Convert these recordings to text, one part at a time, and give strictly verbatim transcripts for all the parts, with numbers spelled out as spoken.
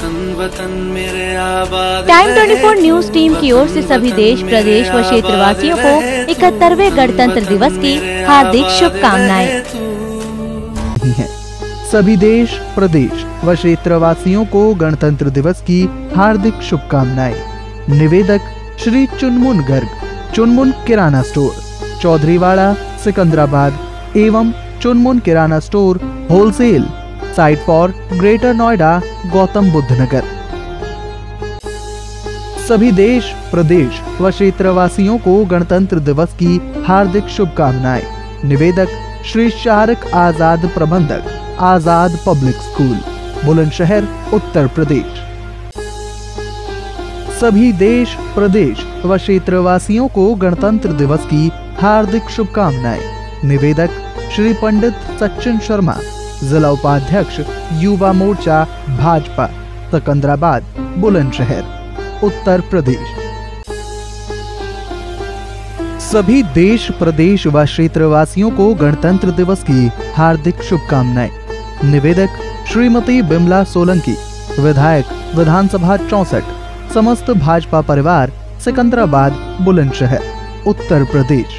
Time twenty four news team की ओर से सभी देश, प्रदेश व क्षेत्रवासियों को इकहत्तरवें गणतंत्र दिवस की हार्दिक शुभकामनाएं। सभी देश, प्रदेश व क्षेत्रवासियों को गणतंत्र दिवस की हार्दिक शुभकामनाएं। निवेदक श्री चुनमुन गर्ग, चुनमुन किराना स्टोर, चौधरीवाड़ा, सिकंदराबाद एवं Chunmun Kirana store wholesale, site for greater Noida, Gautam Buddh Nagar. सभी देश, प्रदेश व क्षेत्रवासियों को गणतंत्र दिवस की हार्दिक शुभकामनाएं। निवेदक श्री शारिक आजाद, प्रबंधक, आजाद पब्लिक स्कूल, बुलंदशहर, उत्तर प्रदेश। सभी देश, प्रदेश व क्षेत्रवासियों को गणतंत्र दिवस की हार्दिक शुभकामनाएं। निवेदक श्री पंडित सचिन शर्मा, जिला उपाध्यक्ष, युवा मोर्चा, भाजपा, सिकंदराबाद, बुलंदशहर, उत्तर प्रदेश। सभी देश, प्रदेश व क्षेत्रवासियों को गणतंत्र दिवस की हार्दिक शुभकामनाएं। निवेदक श्रीमती बिमला सोलंकी, विधायक, विधानसभा चौसठ, समस्त भाजपा परिवार, सिकंदराबाद, बुलंदशहर, उत्तर प्रदेश।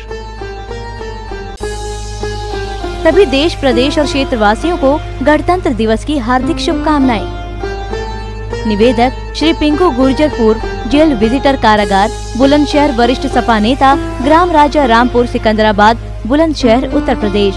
सभी देश, प्रदेश और क्षेत्रवासियों को गणतंत्र दिवस की हार्दिक शुभकामनाएं। निवेदक श्री पिंकू गुर्जर, पूर्व जेल विजिटर कारागार, बुलंदशहर, वरिष्ठ सपा नेता, ग्राम राजा रामपुर, सिकंदराबाद, बुलंदशहर, उत्तर प्रदेश।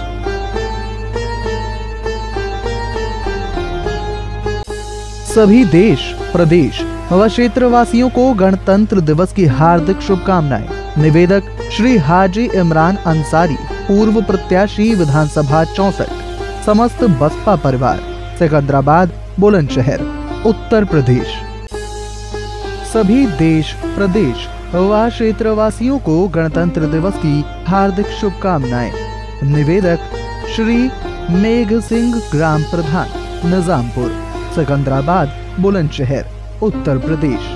सभी देश, प्रदेश व क्षेत्रवासियों को गणतंत्र दिवस की हार्दिक शुभकामनाएं। निवेदक श्री हाजी इमरान अंसारी, पूर्व प्रत्याशी, विधानसभा चौसठ, समस्त बसपा परिवार, सिकंदराबाद, बुलंदशहर, उत्तर प्रदेश। सभी देश, प्रदेश व क्षेत्रवासियों को गणतंत्र दिवस की हार्दिक शुभकामनाएं। निवेदक श्री मेघ सिंह, ग्राम प्रधान, निजामपुर, सिकंदराबाद, बुलंदशहर, उत्तर प्रदेश।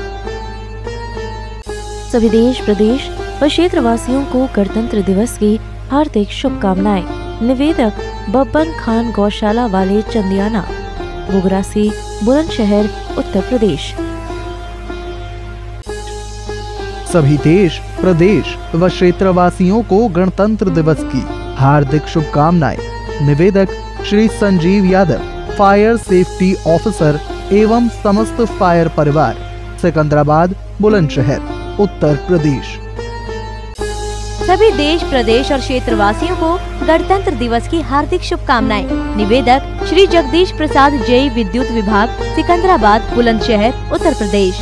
सभी देश, प्रदेश व क्षेत्रवासियों को गणतंत्र दिवस की हार्दिक शुभकामनाएं। निवेदक बब्बन खान, गौशाला वाले, चंदियाना, बुगरासी, बुलंदशहर, उत्तर प्रदेश। सभी देश, प्रदेश व क्षेत्रवासियों को गणतंत्र दिवस की हार्दिक शुभकामनाएं। निवेदक Shri Sanjeev Yadav, fire safety officer एवं समस्त फायर परिवार, सिकंदराबाद, बुलंदशहर, उत्तर प्रदेश। सभी देश, प्रदेश और क्षेत्रवासियों को गणतंत्र दिवस की हार्दिक शुभकामनाएं। निवेदक श्री जगदीश प्रसाद, जेई विद्युत विभाग, सिकंदराबाद, बुलंदशहर, उत्तर प्रदेश।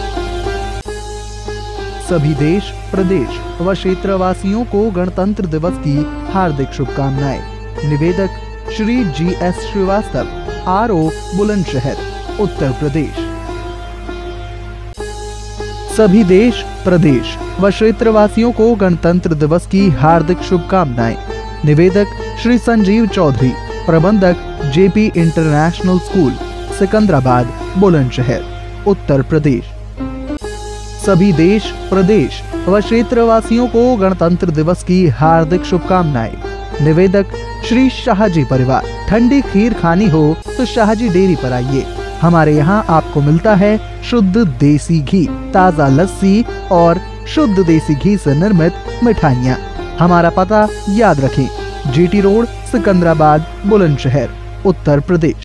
सभी देश, प्रदेश व क्षेत्रवासियों को गणतंत्र दिवस की हार्दिक शुभकामनाएं। निवेदक Shri G S Srivastava, R O, Bulandshahr, Uttar Pradesh. सभी देश, प्रदेश व क्षेत्रवासियों को गणतंत्र दिवस की हार्दिक शुभकामनाएं। निवेदक श्री संजीव चौधरी, प्रबंधक, JP international school, Sikandrabad, Bulandshahr, Uttar Pradesh. सभी देश, प्रदेश व क्षेत्रवासियों को गणतंत्र दिवस की हार्दिक शुभकामनाएं। निवेदक श्री शाहजी परिवार, ठंडी खीर खानी हो तो शाहजी डेयरी पर आइए। हमारे यहाँ आपको मिलता है शुद्ध देसी घी, ताज़ा लस्सी और शुद्ध देसी घी से निर्मित मिठाइयाँ। हमारा पता याद रखें, जीटी रोड, सिकंदराबाद, बुलंदशहर, उत्तर प्रदेश।